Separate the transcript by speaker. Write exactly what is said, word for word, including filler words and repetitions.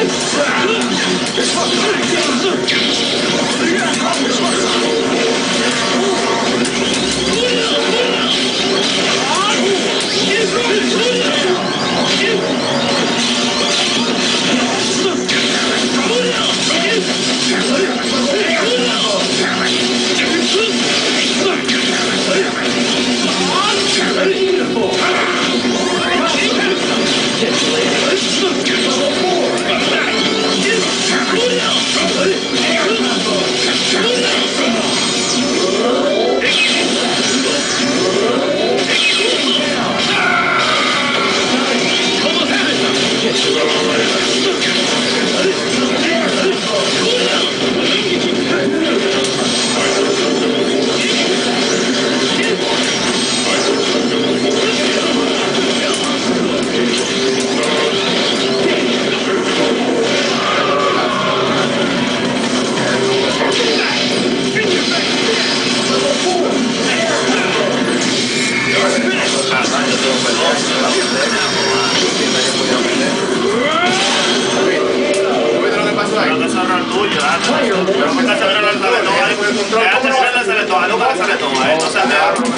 Speaker 1: Pero me está sabiendo la sale toma, quédate en la sale toma, nunca la sale toma, eh, no seas